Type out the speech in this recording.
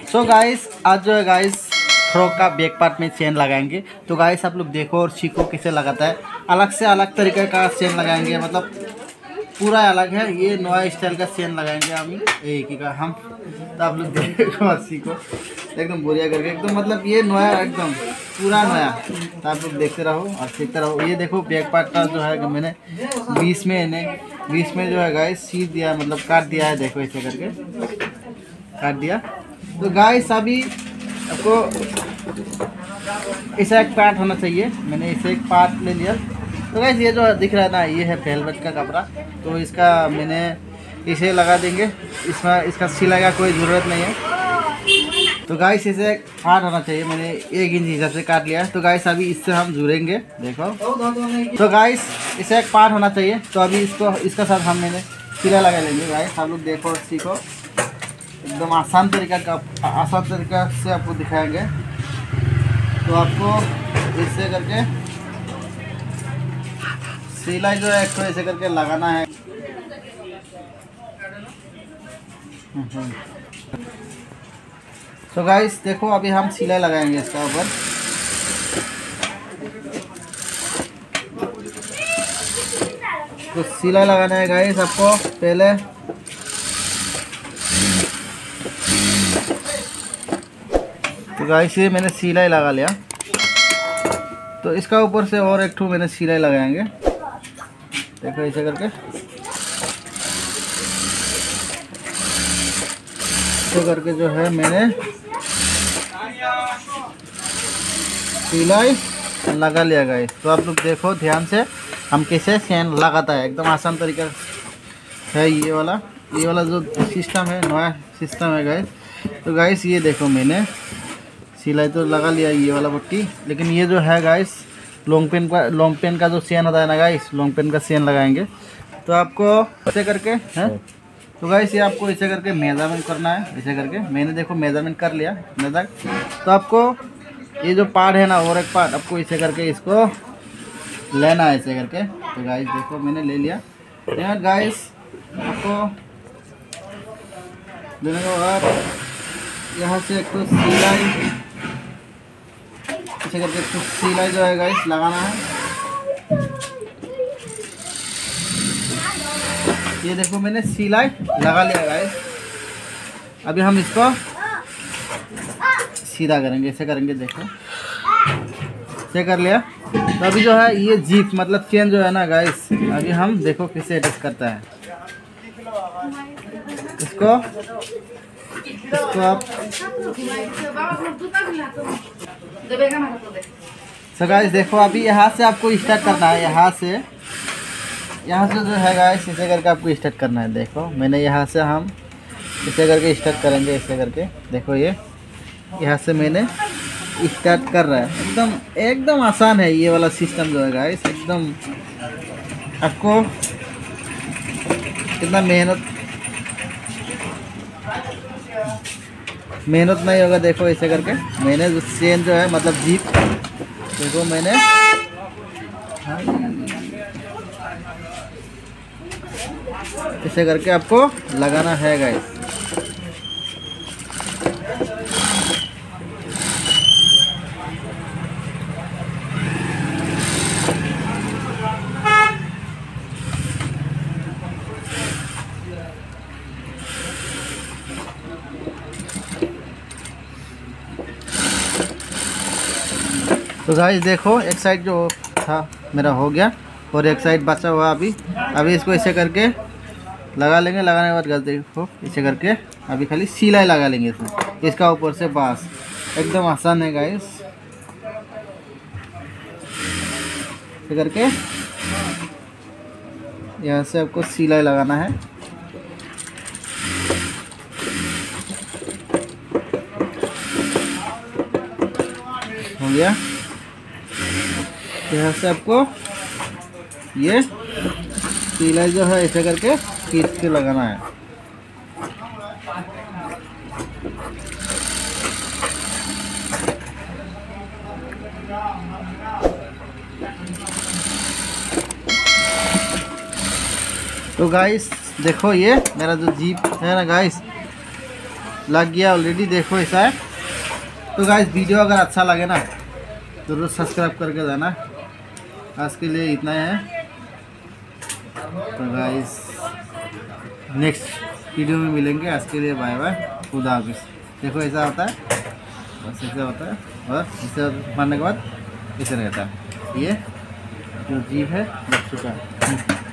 So guys आज जो है गाइस फ्रॉक का बैक पार्ट में चेन लगाएंगे। तो गाइस आप लोग देखो और सीखो कैसे लगाता है। अलग से अलग तरीके का चेन लगाएंगे, मतलब पूरा अलग है। ये नया स्टाइल का चेन लगाएंगे हम एक ही का हम। तो आप लोग देखो और सीखो एकदम बढ़िया करके, एकदम मतलब ये नया एकदम पूरा नया। तो आप लोग देखते रहो और सीखते रहो। ये देखो बैक पार्ट का जो है मैंने बीच में जो है गाइस सीख दिया, मतलब काट दिया है। देखो ऐसे करके काट दिया। तो गाइस अभी आपको ऐसा एक पार्ट होना चाहिए। मैंने इसे एक पार्ट ले लिया। तो गाइस ये जो दिख रहा है ना, ये है वेलवेट का कपड़ा। तो इसका मैंने इसे लगा देंगे। इसमें इसका सिलाई का कोई ज़रूरत नहीं है। तो गाइस इसे एक पार्ट होना चाहिए। मैंने 1 इंच हिसाब से काट लिया है। तो गाइस अभी इससे हम जुड़ेंगे। देखो तो गाइस इसे एक पार्ट होना चाहिए। तो अभी इसका साथ हम मैंने सिलाई लगा लेंगे। गाइस आप लोग देखो और सीखो। एकदम आसान तरीका से आपको दिखाएंगे। तो आपको इससे करके सिलाई जो है एक तो ऐसे करके लगाना है। तो गाइस देखो अभी हम सिलाई लगाएंगे इसका ऊपर। तो सिलाई लगाना है गाइस आपको पहले। तो गाइस ये मैंने सिलाई लगा लिया। तो इसका ऊपर से और एक ठो मैंने सिलाई लगाएंगे। देखो ऐसे करके जो है मैंने सिलाई लगा लिया गाइस। तो आप लोग देखो ध्यान से हम कैसे चेन लगाता है। एकदम आसान तरीका है ये वाला जो सिस्टम है, नया सिस्टम है गाइस। तो गाइस ये देखो मैंने सिलाई तो लगा लिया ये वाला पट्टी। लेकिन ये जो है गाइस लॉन्ग पेन का जो चेन होता है ना गाइस, लॉन्ग पेन का चेन लगाएंगे। तो आपको ऐसे करके है। तो गाइस ये आपको ऐसे करके मेजरमेंट करना है। ऐसे करके मैंने देखो मेजरमेंट कर लिया इतना तक। तो आपको ये जो पार्ट है ना और एक पार्ट आपको ऐसे करके इसको लेना है ऐसे करके। तो गाइस देखो मैंने ले लिया। यहाँ गाइस आपको लेने के बाद यहाँ से एक तो सिलाई ऐसे करके तो सिलाई जो है गाइस लगाना है। ये देखो मैंने सिलाई लगा लिया गाइस। अभी हम इसको सीधा करेंगे, ऐसे करेंगे। देखो ऐसे कर लिया। तो अभी जो है ये जीप मतलब चेन जो है ना गाइस, अभी हम देखो कैसे अटैच करता है इसको आप। तो गाइस देखो अभी यहाँ से आपको स्टार्ट करना है। यहाँ से जो है गाइस ऐसे करके आपको स्टार्ट करना है। देखो मैंने यहाँ से हम ऐसे करके स्टार्ट करेंगे। ऐसे करके देखो ये यहाँ से मैंने स्टार्ट कर रहा है। एकदम आसान है ये वाला सिस्टम जो है गाइस। एकदम आपको कितना मेहनत नहीं होगा। देखो ऐसे करके मैंने जो चेन जो है मतलब जीप देखो मैंने ऐसे करके आपको लगाना है गाइस। तो गाइस देखो एक साइड जो था मेरा हो गया और एक साइड बचा हुआ। अभी इसको ऐसे करके लगा लेंगे। लगाने के बाद गाइस देखो ऐसे करके अभी खाली सिलाई लगा लेंगे इसमें, इसका ऊपर से बस। एकदम आसान है गाइस। ऐसे करके यहाँ से आपको सिलाई लगाना है। हो गया। यहाँ से आपको ये सिलाई जो है ऐसे करके खींच के लगाना है। तो गाइस देखो ये मेरा जो जीप है ना गाइस, लग गया ऑलरेडी, देखो ऐसा है। तो गाइस वीडियो अगर अच्छा लगे ना तो जरूर सब्सक्राइब करके जाना। आज के लिए इतना ही है। तो गाइस नेक्स्ट वीडियो में मिलेंगे। आज के लिए बाय बाय, खुदा हाफिज़। देखो ऐसा होता है, बस ऐसा होता है, और इसे मारने के बाद ऐसे रहता है। ये जो जीव है लग चुका है।